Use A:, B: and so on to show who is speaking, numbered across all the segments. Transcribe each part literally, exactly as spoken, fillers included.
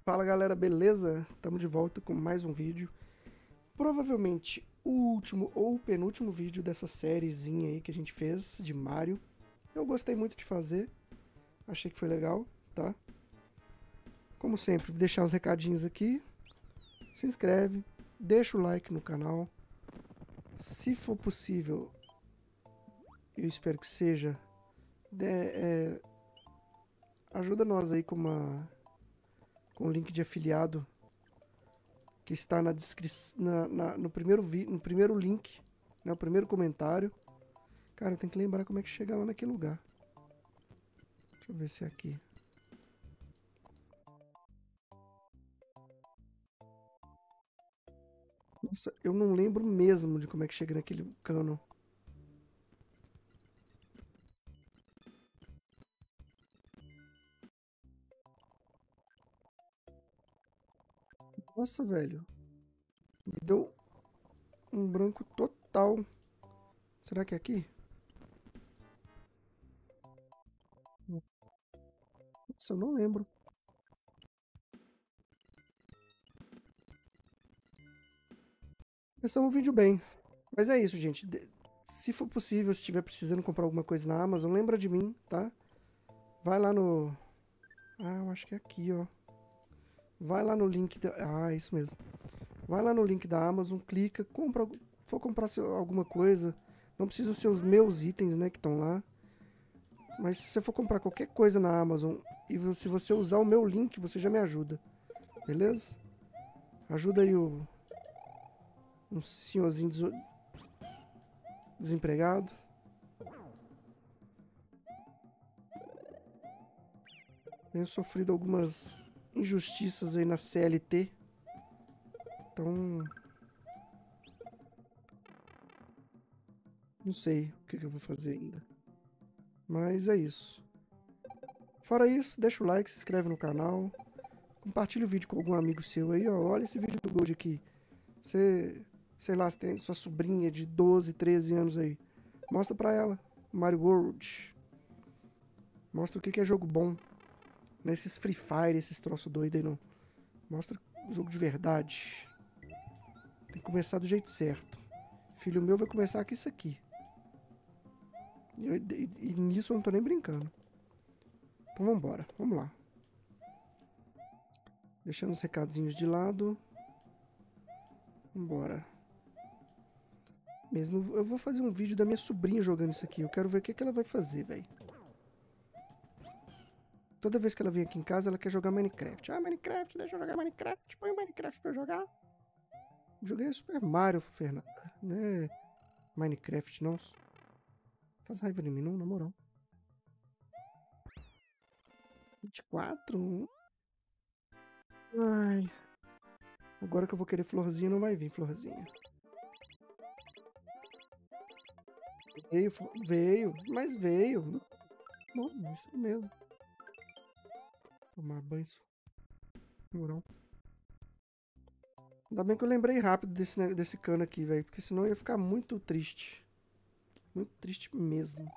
A: Fala galera, beleza? Estamos de volta com mais um vídeo. Provavelmente o último ou o penúltimo vídeo dessa sériezinha aí que a gente fez de Mario. Eu gostei muito de fazer, achei que foi legal, tá? Como sempre, vou deixar os recadinhos aqui. Se inscreve, deixa o like no canal. Se for possível, eu espero que seja, de, é, ajuda nós aí com uma... com o link de afiliado que está na descrição, na, na, no, primeiro vi, no primeiro link, né, o primeiro comentário. Cara, tem que lembrar como é que chega lá naquele lugar. Deixa eu ver se é aqui. Nossa, eu não lembro mesmo de como é que chega naquele cano. Nossa, velho. Me deu um branco total. Será que é aqui? Nossa, eu não lembro. Esse é um vídeo bem. Mas é isso, gente. Se for possível, se estiver precisando comprar alguma coisa na Amazon, lembra de mim, tá? Vai lá no... Ah, eu acho que é aqui, ó. Vai lá no link da... Ah, isso mesmo. Vai lá no link da Amazon, clica, compra... For comprar alguma coisa, não precisa ser os meus itens, né, que estão lá. Mas se você for comprar qualquer coisa na Amazon e se você usar o meu link, você já me ajuda. Beleza? Ajuda aí o... um senhorzinho des... desempregado. Tenho sofrido algumas injustiças aí na C L T. Então... não sei o que, que eu vou fazer ainda. Mas é isso. Fora isso, deixa o like, se inscreve no canal. Compartilha o vídeo com algum amigo seu aí, ó. Olha esse vídeo do Gold aqui. Você, sei lá, você tem sua sobrinha de doze, treze anos aí. Mostra pra ela. Mario World. Mostra o que, que é jogo bom. Não é esses Free Fire, esses troços doidos aí, não. Mostra jogo de verdade. Tem que começar do jeito certo. Filho meu vai começar com isso aqui. E, eu, e, e nisso eu não tô nem brincando. Então vambora, vamos lá. Deixando os recadinhos de lado. Vambora. Mesmo, eu vou fazer um vídeo da minha sobrinha jogando isso aqui. Eu quero ver o que, que ela vai fazer, velho. Toda vez que ela vem aqui em casa, ela quer jogar Minecraft. Ah, Minecraft, deixa eu jogar Minecraft. Põe o Minecraft pra eu jogar. Joguei Super Mario, Fernanda. Não é Minecraft, não. Faz raiva de mim, não, na moral. vinte e quatro. Ai. Agora que eu vou querer florzinha, não vai vir florzinha. Veio, veio, mas veio. Bom, isso mesmo. Tomar banho. Moral. Ainda bem que eu lembrei rápido desse, desse cano aqui, velho. Porque senão eu ia ficar muito triste. Muito triste mesmo.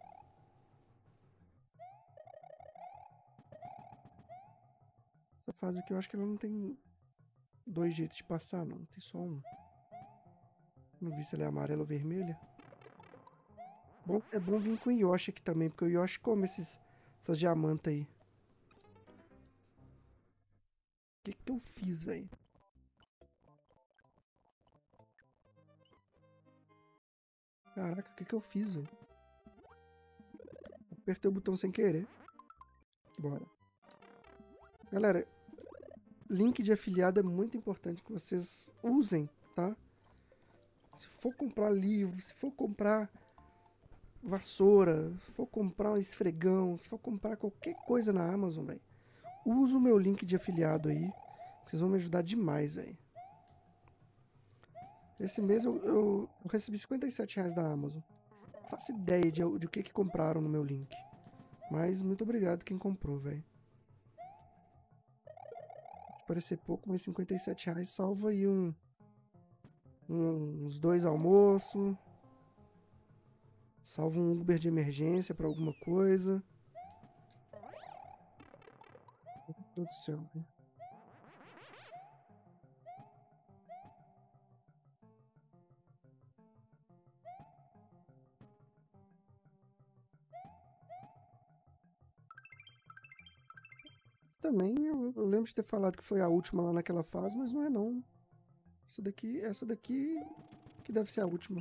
A: Essa fase aqui eu acho que ela não tem dois jeitos de passar, não. Tem só um. Não vi se ela é amarela ou vermelha. Bom, é bom vir com o Yoshi aqui também, porque o Yoshi come esses, essas diamantes aí. O que que eu fiz, velho? Caraca, o que que eu fiz, velho? Apertei o botão sem querer. Bora. Galera, link de afiliado é muito importante que vocês usem, tá? Se for comprar livro, se for comprar vassoura, se for comprar um esfregão, se for comprar qualquer coisa na Amazon, velho, usa o meu link de afiliado aí, que vocês vão me ajudar demais, velho. Esse mês eu, eu, eu recebi cinquenta e sete reais da Amazon. Não faço ideia de, de o que que compraram no meu link. Mas muito obrigado quem comprou, velho. Pode parecer pouco, mas cinquenta e sete reais salva aí um, um, uns dois almoços. Salva um Uber de emergência pra alguma coisa. Meu Deus do céu, velho. também, eu, eu lembro de ter falado que foi a última lá naquela fase, mas não é não. Essa daqui, essa daqui que deve ser a última.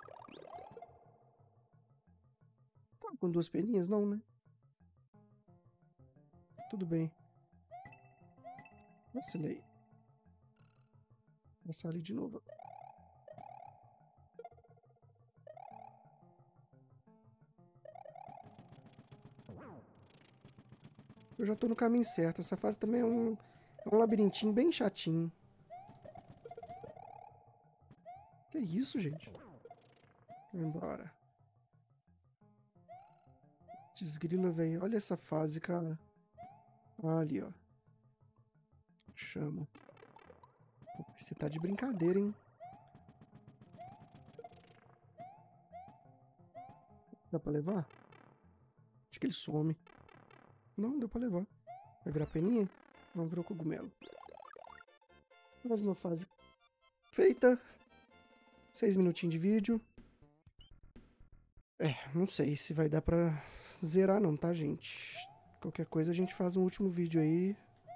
A: Com duas peninhas, não, né? Tudo bem. Vacilei. Passar ali de novo. Eu já tô no caminho certo. Essa fase também é um, é um labirintinho bem chatinho. Que isso, gente? Vambora. Desgrila, velho. Olha essa fase, cara. Ali, ó. Chama. Você tá de brincadeira, hein? Dá pra levar? Acho que ele some. Não, deu pra levar. Vai virar peninha? Não, virou cogumelo. Mais uma fase feita. Seis minutinhos de vídeo. É, não sei se vai dar pra zerar não, tá, gente? Qualquer coisa a gente faz um último vídeo aí.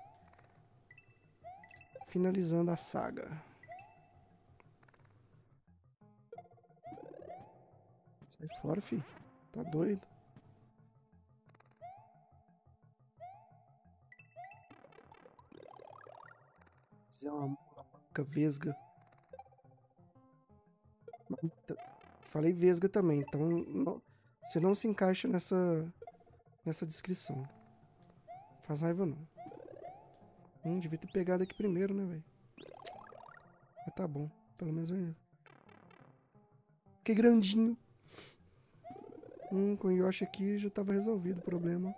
A: Finalizando a saga. Sai fora, fi. Tá doido? Isso é uma, uma manca vesga. Falei vesga também, então não, você não se encaixa nessa, nessa descrição. Faz raiva não. Hum, devia ter pegado aqui primeiro, né, velho? Mas tá bom, pelo menos eu... Fiquei grandinho. Hum, com o Yoshi aqui já tava resolvido o problema.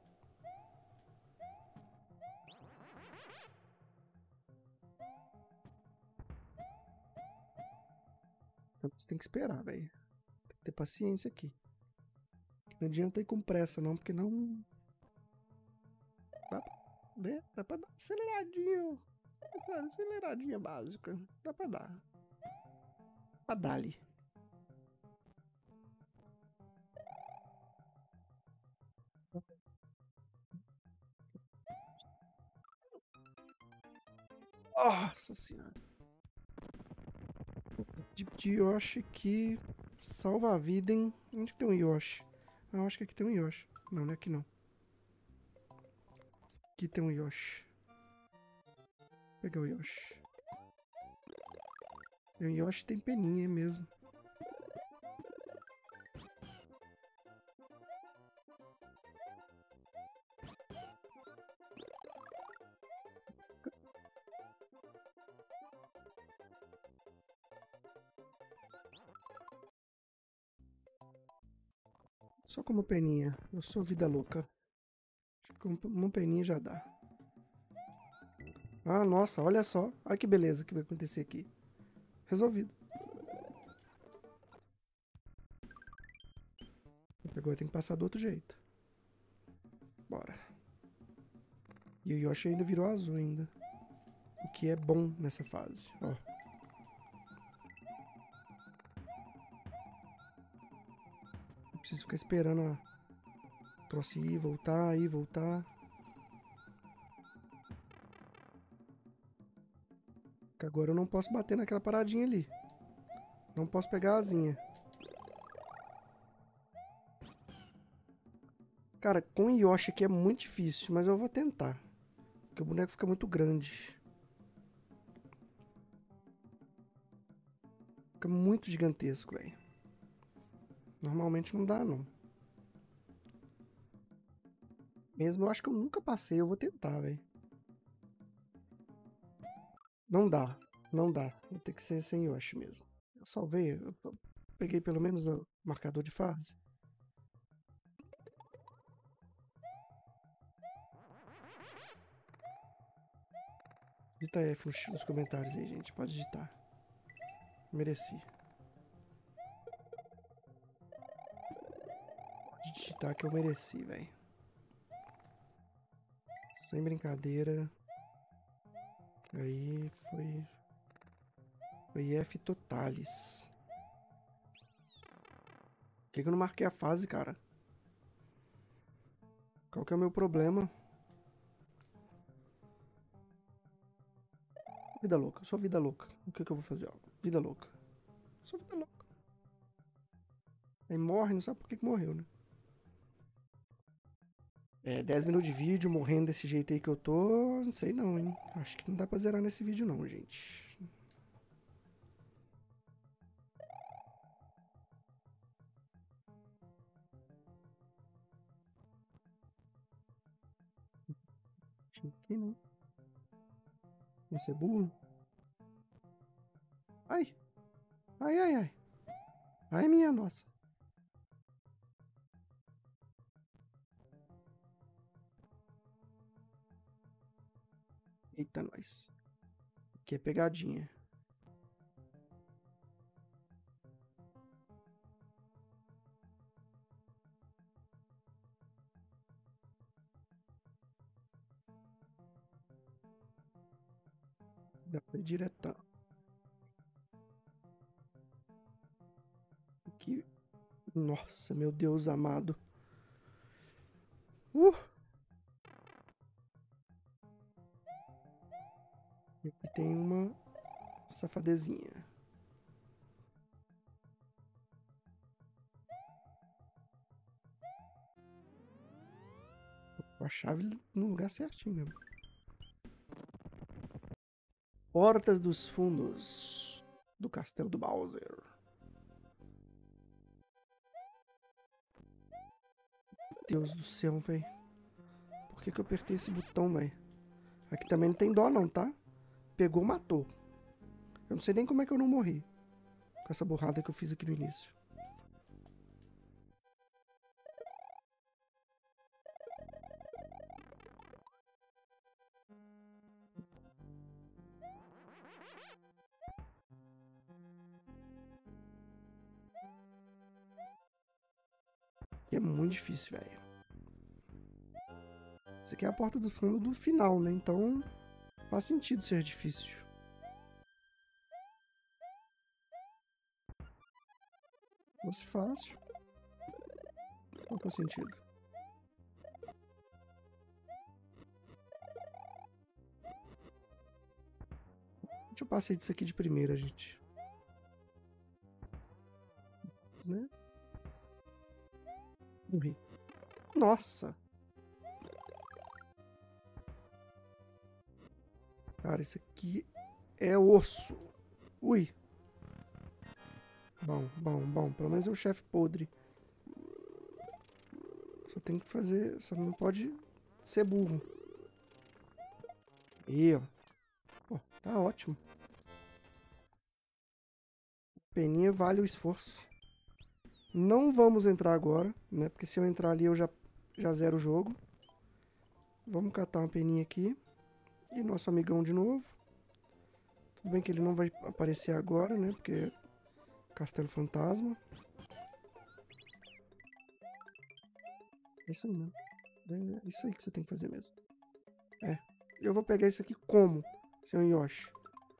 A: Então você tem que esperar, velho. Tem que ter paciência aqui. Não adianta ir com pressa não, porque não... Dá pra, né? Dá pra dar uma aceleradinha. Essa aceleradinha básica. Dá pra dar. Pra dar-lhe. Nossa senhora. De, de Yoshi aqui. Salva a vida, hein? Onde que tem um Yoshi? Ah, eu acho que aqui tem um Yoshi. Não, não é aqui não. Aqui tem um Yoshi. Vou pegar o Yoshi. O Yoshi tem peninha mesmo. Só com uma peninha. Eu sou vida louca. Com uma peninha já dá. Ah, nossa, olha só. Olha que beleza que vai acontecer aqui. Resolvido. Agora tem que passar do outro jeito. Bora. E o Yoshi ainda virou azul ainda. O que é bom nessa fase. Ó. Não preciso ficar esperando a troço ir, voltar, ir, voltar. Porque agora eu não posso bater naquela paradinha ali. Não posso pegar a asinha. Cara, com o Yoshi aqui é muito difícil, mas eu vou tentar. Porque o boneco fica muito grande. Fica muito gigantesco, velho. Normalmente não dá, não. Mesmo eu acho que eu nunca passei, eu vou tentar, velho. Não dá, não dá. Vai ter que ser sem Yoshi mesmo. Eu salvei, eu peguei pelo menos o marcador de fase. Digita F nos comentários aí, gente. Pode digitar. Mereci. Pode digitar que eu mereci, velho. Sem brincadeira. Aí foi... Foi F totalis. Por que, que eu não marquei a fase, cara? Qual que é o meu problema? Vida louca, eu sou vida louca. O que, que eu vou fazer? Ó? Vida louca. Sou vida louca. Aí morre, não sabe por que, que morreu, né? É, dez minutos de vídeo, morrendo desse jeito aí que eu tô, não sei não, hein? Acho que não dá pra zerar nesse vídeo não, gente. Aqui, né? Vou ser burro. Ai! Ai, ai, ai. Ai, minha nossa. Eita, nós. Aqui é pegadinha. Dá pra ir diretão. Aqui. Nossa, meu Deus amado. Uh! E aqui tem uma safadezinha. Com a chave no lugar certinho mesmo. Portas dos fundos do castelo do Bowser. Deus do céu, velho. Por que que eu apertei esse botão, velho? Aqui também não tem dó não, tá? Pegou, matou. Eu não sei nem como é que eu não morri. Com essa burrada que eu fiz aqui no início. E é muito difícil, velho. Isso aqui é a porta do fundo do final, né? Então faz sentido ser difícil. Se fosse fácil. Qual que é o sentido? Deixa eu passar disso aqui de primeira, gente. Né? Morri. Nossa! Cara, isso aqui é osso. Ui. Bom, bom, bom. Pelo menos é o chefe podre. Só tem que fazer... Só não pode ser burro. E, ó. Pô, tá ótimo. Peninha vale o esforço. Não vamos entrar agora, né? Porque se eu entrar ali eu já, já zero o jogo. Vamos catar uma peninha aqui. E nosso amigão de novo. Tudo bem que ele não vai aparecer agora, né? Porque é Castelo Fantasma. É isso aí mesmo. É isso aí que você tem que fazer mesmo. É. Eu vou pegar isso aqui como, senhor Yoshi?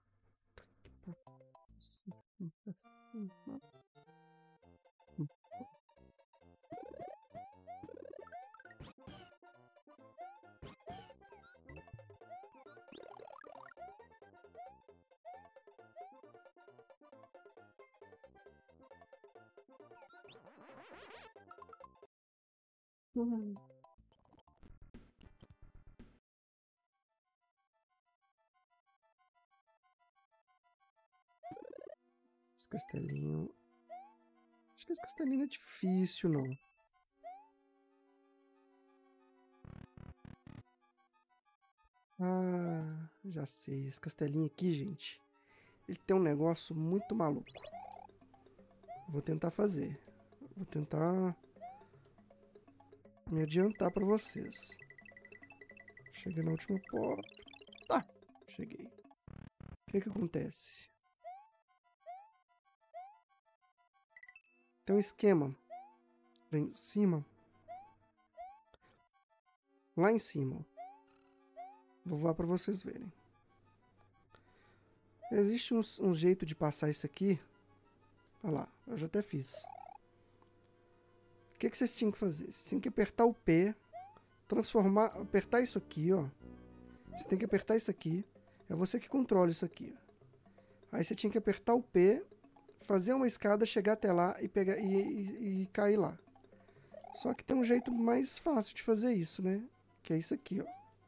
A: Hum. Esse castelinho... Acho que esse castelinho é difícil, não. Ah, já sei. Esse castelinho aqui, gente, ele tem um negócio muito maluco. Vou tentar fazer. Vou tentar me adiantar pra vocês. Cheguei na última porta. Tá, cheguei. O que que acontece? Tem um esquema. Lá em cima. Lá em cima. Vou voar pra vocês verem. Existe um, um jeito de passar isso aqui. Olha lá, eu já até fiz. O que que vocês tinham que fazer? Vocês tinham que apertar o P, transformar, apertar isso aqui, ó. Você tem que apertar isso aqui. É você que controla isso aqui. Aí você tinha que apertar o P, fazer uma escada, chegar até lá e, pegar, e, e, e cair lá. Só que tem um jeito mais fácil de fazer isso, né? Que é isso aqui, ó.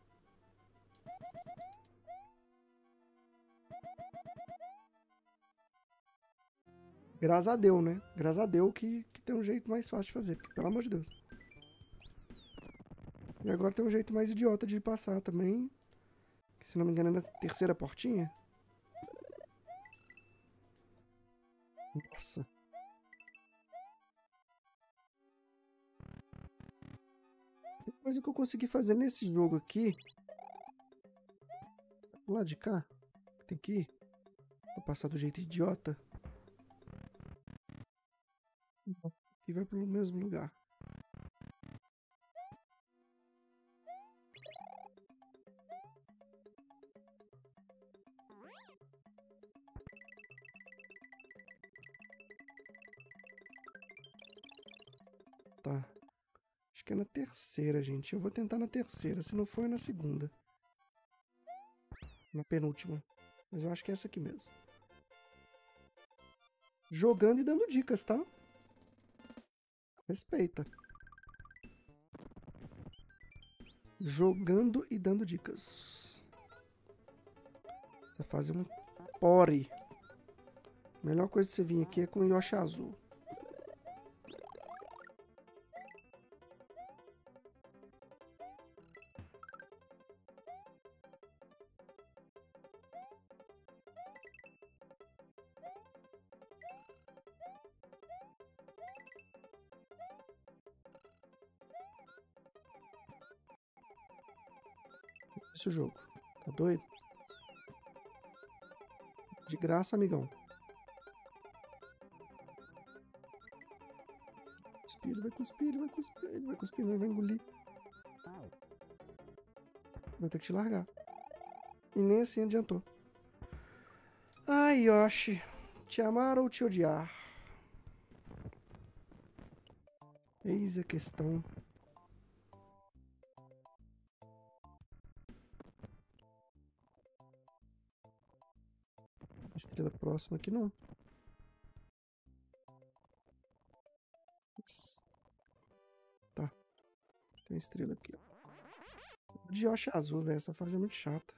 A: Graças a Deus, né? Graças a Deus que, que tem um jeito mais fácil de fazer, porque, pelo amor de Deus. E agora tem um jeito mais idiota de passar também. Que, se não me engano, é na terceira portinha. Nossa. Tem coisa que eu consegui fazer nesse jogo aqui. Do lado de cá. Tem que ir. Vou passar do jeito idiota. E vai pro mesmo lugar. Tá. Acho que é na terceira, gente. Eu vou tentar na terceira. Se não for, é na segunda. Na penúltima. Mas eu acho que é essa aqui mesmo. Jogando e dando dicas, tá? Respeita. Jogando e dando dicas. Você faz um pore. A melhor coisa que você vir aqui é com o Yoshi azul. Esse o jogo. Tá doido? De graça, amigão. Cuspir, ele vai cuspir, ele vai cuspir, ele vai cuspir, ele vai engolir. Vou ter que te largar. E nem assim adiantou. Ai, Yoshi. Te amar ou te odiar? Eis a questão. Estrela próxima aqui não. Tá. Tem estrela aqui, ó. De Yoshi azul, velho. Essa fase é muito chata.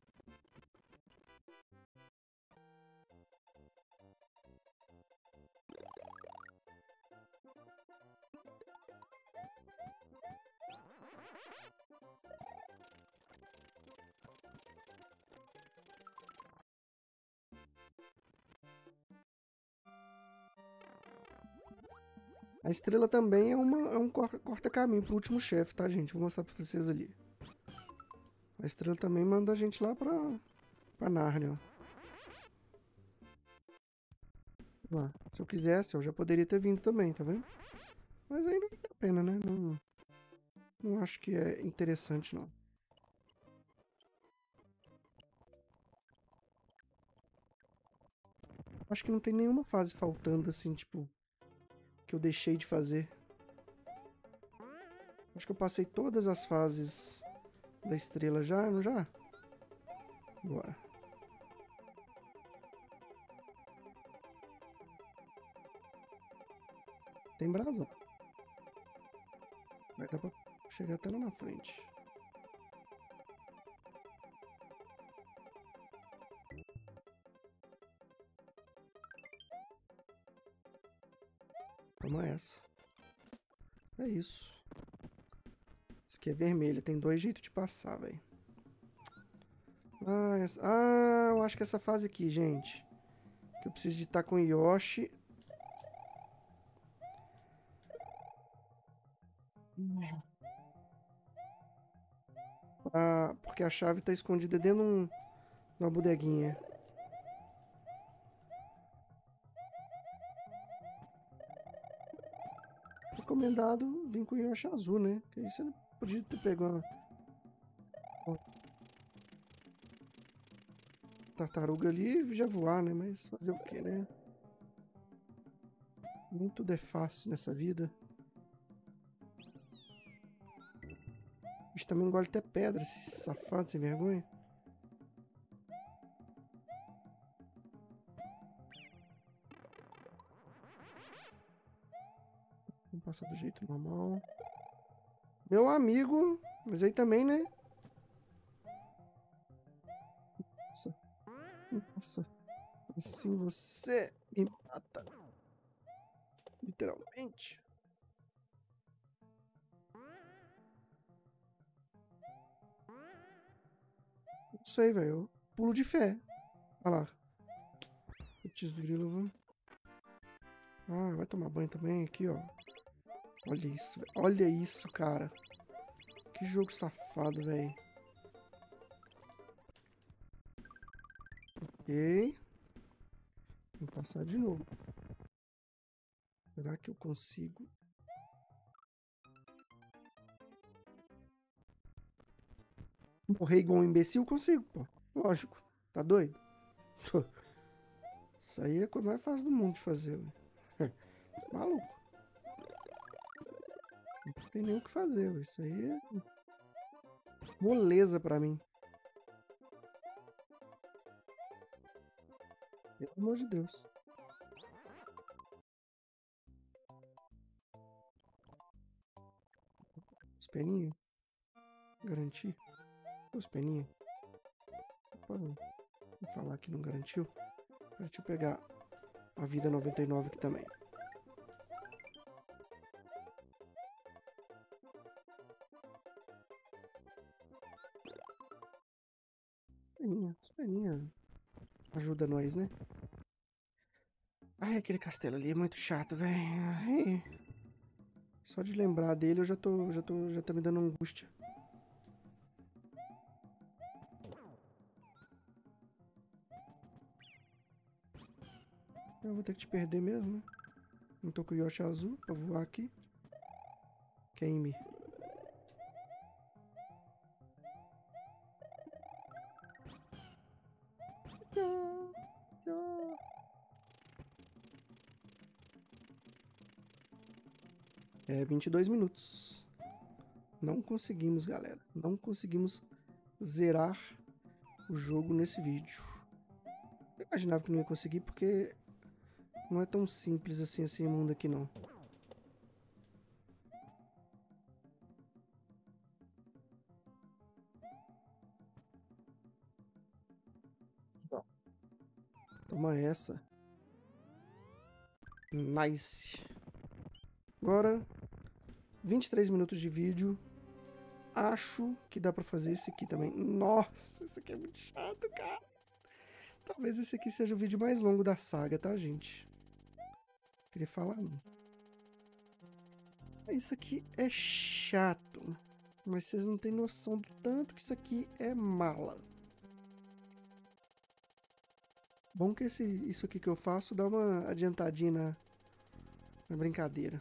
A: A estrela também é, uma, é um corta-caminho pro último chefe, tá, gente? Vou mostrar pra vocês ali. A estrela também manda a gente lá pra, pra Nárnia, ó. Lá. Se eu quisesse, eu já poderia ter vindo também, tá vendo? Mas aí não vale a pena, né? Não, não acho que é interessante, não. Acho que não tem nenhuma fase faltando, assim, tipo... que eu deixei de fazer. Acho que eu passei todas as fases da estrela já, não já? Bora. Tem brasa. Vai dar pra chegar até lá na frente. Toma essa. É isso. Isso aqui é vermelho. Tem dois jeitos de passar, velho. Ah, essa... ah, eu acho que essa fase aqui, gente. Que eu preciso de estar com o Yoshi. Ah, porque a chave tá escondida dentro de, um, de uma bodeguinha. Recomendado vir com o Yoshi azul, né? Que aí você não podia ter pego uma... uma tartaruga ali e já voar, né? Mas fazer o que, né? Nem tudo é fácil nessa vida. O bicho também engole até pedra, esse safado sem vergonha. passar do jeito normal. Meu amigo. Mas aí também, né? Nossa. Nossa. Assim você me mata. Literalmente. Não sei, velho. Pulo de fé. Olha lá. Putz, grilo, viu? Ah, vai tomar banho também aqui, ó. Olha isso, véio. Olha isso, cara. Que jogo safado, velho. Ok. Vou passar de novo. Será que eu consigo? Morrer igual um imbecil? Consigo, pô. Lógico. Tá doido? Isso aí é a coisa mais fácil do mundo de fazer, velho. Maluco. Não tem nem o que fazer, véio. Isso aí é moleza pra mim. Pelo amor de Deus. Os peninhos? Garantir? Os peninhos? Vou falar que não garantiu. Deixa eu pegar a vida noventa e nove aqui também. Peninha, os peninha ajuda nós, né? Ai, aquele castelo ali é muito chato, velho. Só de lembrar dele eu já tô, já tô, já tá me dando angústia. Eu vou ter que te perder mesmo, né? Não tô com o Yoshi azul pra voar aqui. Queime. É vinte e dois minutos. Não conseguimos, galera. Não conseguimos zerar o jogo nesse vídeo. Eu imaginava que não ia conseguir porque não é tão simples assim esse mundo aqui, não. Bom, toma essa. Nice. Agora, vinte e três minutos de vídeo. Acho que dá pra fazer esse aqui também. Nossa, esse aqui é muito chato, cara. Talvez esse aqui seja o vídeo mais longo da saga, tá, gente? Queria falar não. Isso aqui é chato. Mas vocês não têm noção do tanto que isso aqui é mala. Bom que esse, isso aqui que eu faço dá uma adiantadinha na, na brincadeira.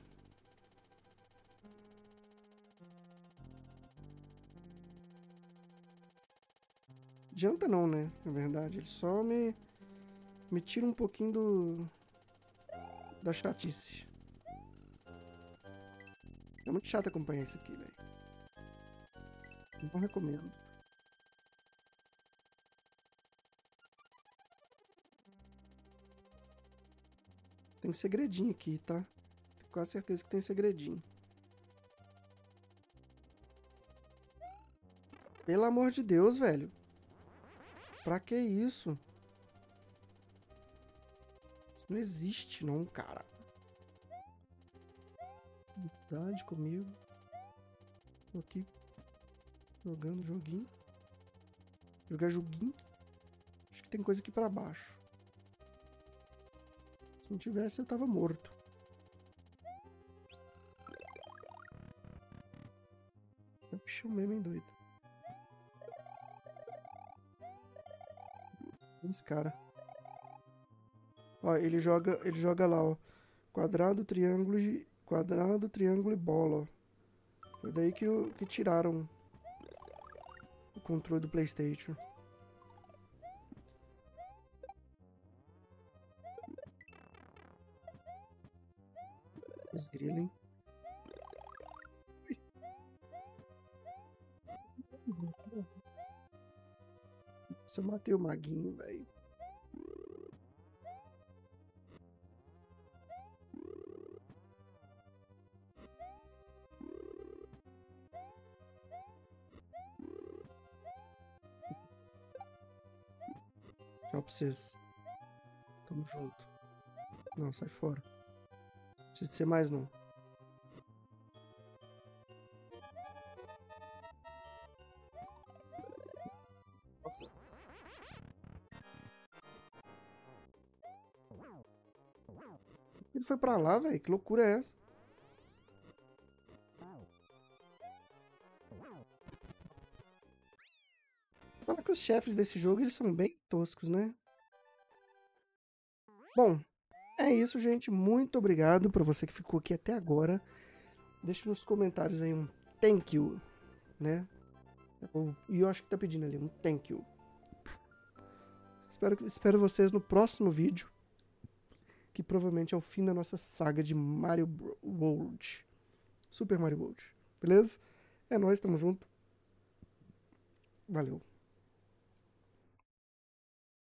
A: Adianta não, né? Na verdade, ele só me, me tira um pouquinho do da chatice. É muito chato acompanhar isso aqui, velho. Não recomendo. Tem segredinho aqui, tá? Tenho quase certeza que tem segredinho. Pelo amor de Deus, velho. Pra que isso? Isso não existe, não, cara. Verdade comigo. Tô aqui jogando joguinho. Jogar joguinho. Acho que tem coisa aqui pra baixo. Se não tivesse, eu tava morto. É o bichão mesmo, hein, doido. Esse cara. Ó, ele joga, ele joga lá, ó. Quadrado, triângulo e... Quadrado, triângulo e bola, ó. Foi daí que, eu, que tiraram o controle do PlayStation. Esgrila, hein? Nossa, eu matei o maguinho, velho. Tchau pra vocês. Tamo junto. Não, sai fora. Não precisa de ser mais, não. Nossa. Ele foi pra lá, velho. Que loucura é essa? Fala que os chefes desse jogo, eles são bem toscos, né? Bom, é isso, gente. Muito obrigado pra você que ficou aqui até agora. Deixa nos comentários aí um thank you, né? E eu acho que tá pedindo ali um thank you. Espero, espero vocês no próximo vídeo, que provavelmente é o fim da nossa saga de Mario World. Super Mario World. Beleza? É nóis, tamo junto. Valeu.